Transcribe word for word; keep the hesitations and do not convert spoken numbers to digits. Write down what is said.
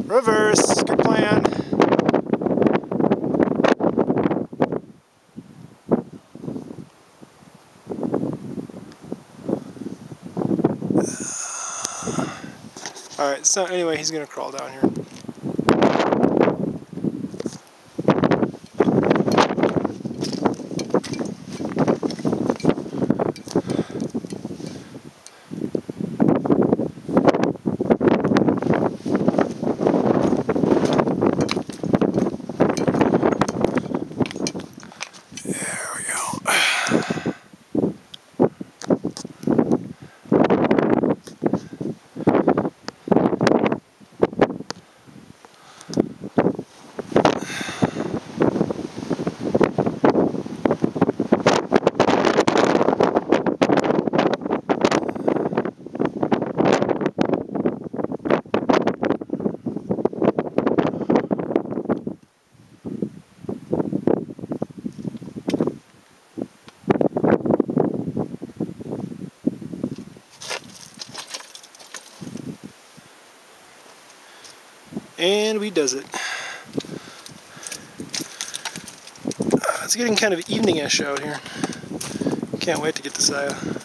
Reverse. Good plan. Alright, so anyway, he's going to crawl down here. And we does it. Uh, it's getting kind of evening-ish out here. Can't wait to get to Siyeh.